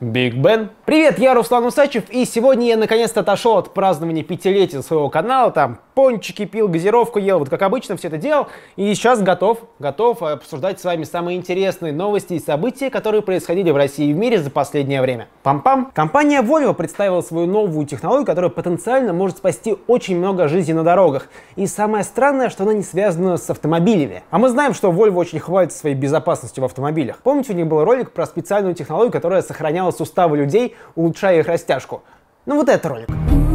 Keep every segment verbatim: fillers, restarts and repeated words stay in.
Биг Бен. Привет, я Руслан Усачев, и сегодня я наконец-то отошел от празднования пятилетия своего канала, там пончики пил, газировку ел, вот как обычно все это делал, и сейчас готов, готов обсуждать с вами самые интересные новости и события, которые происходили в России и в мире за последнее время. Пам-пам! Компания Volvo представила свою новую технологию, которая потенциально может спасти очень много жизней на дорогах, и самое странное, что она не связана с автомобилями. А мы знаем, что Volvo очень хвалится своей безопасностью в автомобилях. Помните, у них был ролик про специальную технологию, которая сохраняла суставы людей, улучшая их растяжку. Ну вот это ролик.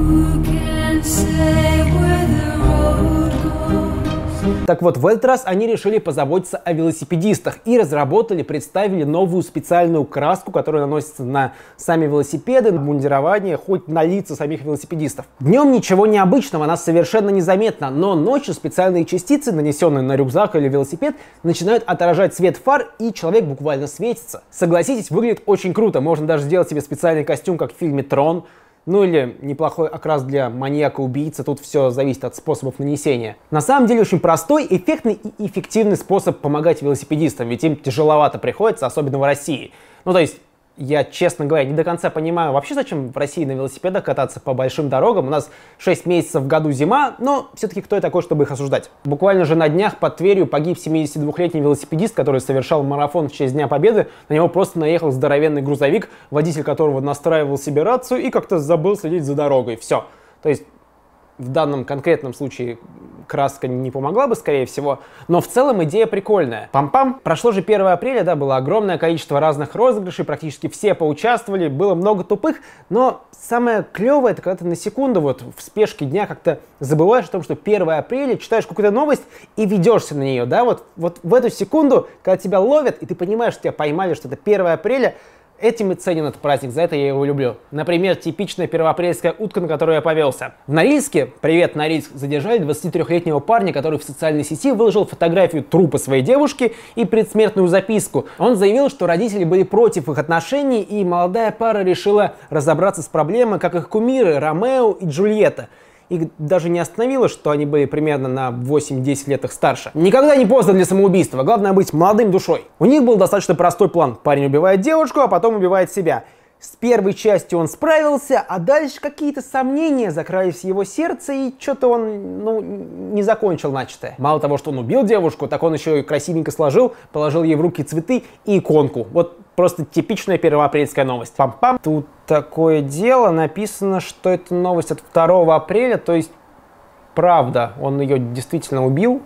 Так вот, в этот раз они решили позаботиться о велосипедистах и разработали, представили новую специальную краску, которая наносится на сами велосипеды, на мундирование, хоть на лица самих велосипедистов. Днем ничего необычного, она совершенно незаметна, но ночью специальные частицы, нанесенные на рюкзак или велосипед, начинают отражать свет фар, и человек буквально светится. Согласитесь, выглядит очень круто, можно даже сделать себе специальный костюм, как в фильме «Трон». Ну или неплохой окрас для маньяка-убийцы, тут все зависит от способов нанесения. На самом деле очень простой, эффектный и эффективный способ помогать велосипедистам, ведь им тяжеловато приходится, особенно в России. Ну то есть, я, честно говоря, не до конца понимаю вообще, зачем в России на велосипедах кататься по большим дорогам. У нас шесть месяцев в году зима, но все-таки кто я такой, чтобы их осуждать? Буквально же на днях под Тверью погиб семидесятидвухлетний велосипедист, который совершал марафон в честь Дня Победы. На него просто наехал здоровенный грузовик, водитель которого настраивал себе рацию и как-то забыл следить за дорогой. Все. То есть в данном конкретном случае краска не помогла бы, скорее всего, но в целом идея прикольная. Пам-пам! Прошло же первое апреля, да, было огромное количество разных розыгрышей, практически все поучаствовали, было много тупых, но самое клевое, это когда ты на секунду вот в спешке дня как-то забываешь о том, что первое апреля, читаешь какую-то новость и ведешься на нее, да, вот, вот в эту секунду, когда тебя ловят, и ты понимаешь, что тебя поймали, что это первое апреля, этим и ценен этот праздник, за это я его люблю. Например, типичная первоапрельская утка, на которую я повелся. В Норильске, привет, Норильск, задержали двадцатитрёхлетнего парня, который в социальной сети выложил фотографию трупа своей девушки и предсмертную записку. Он заявил, что родители были против их отношений, и молодая пара решила разобраться с проблемой, как их кумиры Ромео и Джульетта. Их даже не остановило, что они были примерно на восемь-десять лет их старше. Никогда не поздно для самоубийства, главное быть молодым душой. У них был достаточно простой план. Парень убивает девушку, а потом убивает себя. С первой частью он справился, а дальше какие-то сомнения закрались в его сердце, и что-то он, ну, не закончил начатое. Мало того, что он убил девушку, так он еще и красивенько сложил, положил ей в руки цветы и иконку. Вот просто типичная первоапрельская новость. Пам-пам. Тут такое дело, написано, что это новость от второго апреля, то есть правда, он ее действительно убил.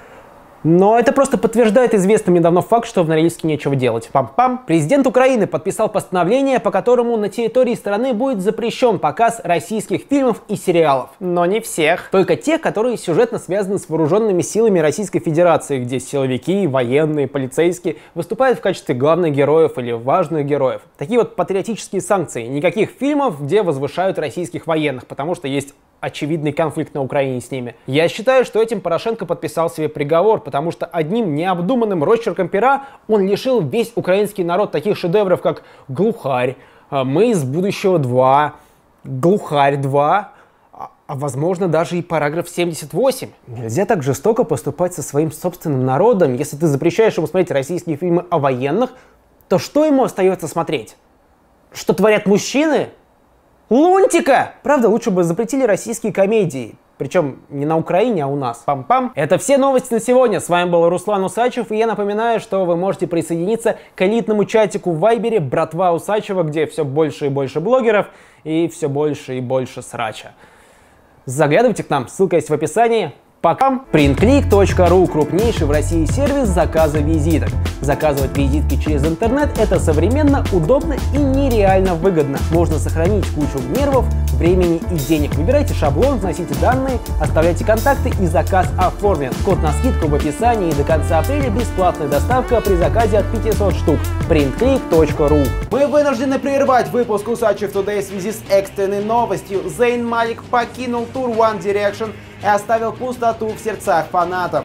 Но это просто подтверждает известный мне давно факт, что в Норильске нечего делать. Пам-пам. Президент Украины подписал постановление, по которому на территории страны будет запрещен показ российских фильмов и сериалов. Но не всех. Только тех, которые сюжетно связаны с вооруженными силами Российской Федерации, где силовики, военные, полицейские выступают в качестве главных героев или важных героев. Такие вот патриотические санкции. Никаких фильмов, где возвышают российских военных, потому что есть очевидный конфликт на Украине с ними. Я считаю, что этим Порошенко подписал себе приговор, потому что одним необдуманным росчерком пера он лишил весь украинский народ таких шедевров, как «Глухарь», «Мы из будущего два», «Глухарь два», а, а возможно даже и параграф семьдесят восемь. Нельзя так жестоко поступать со своим собственным народом. Если ты запрещаешь ему смотреть российские фильмы о военных, то что ему остается смотреть? Что творят мужчины? Лунтика! Правда, лучше бы запретили российские комедии. Причем не на Украине, а у нас. Пам-пам. Это все новости на сегодня. С вами был Руслан Усачев. И я напоминаю, что вы можете присоединиться к элитному чатику в Вайбере «Братва Усачева», где все больше и больше блогеров и все больше и больше срача. Заглядывайте к нам, ссылка есть в описании. Пока. принтклик точка ру – крупнейший в России сервис заказа визиток. Заказывать визитки через интернет – это современно, удобно и нереально выгодно. Можно сохранить кучу нервов, времени и денег. Выбирайте шаблон, вносите данные, оставляйте контакты и заказ оформлен. Код на скидку в описании, и до конца апреля бесплатная доставка при заказе от пятисот штук. принтклик точка ру. Мы вынуждены прервать выпуск Усачев Today в связи с экстренной новостью. Зейн Малик покинул тур One Direction и оставил пустоту в сердцах фанатов.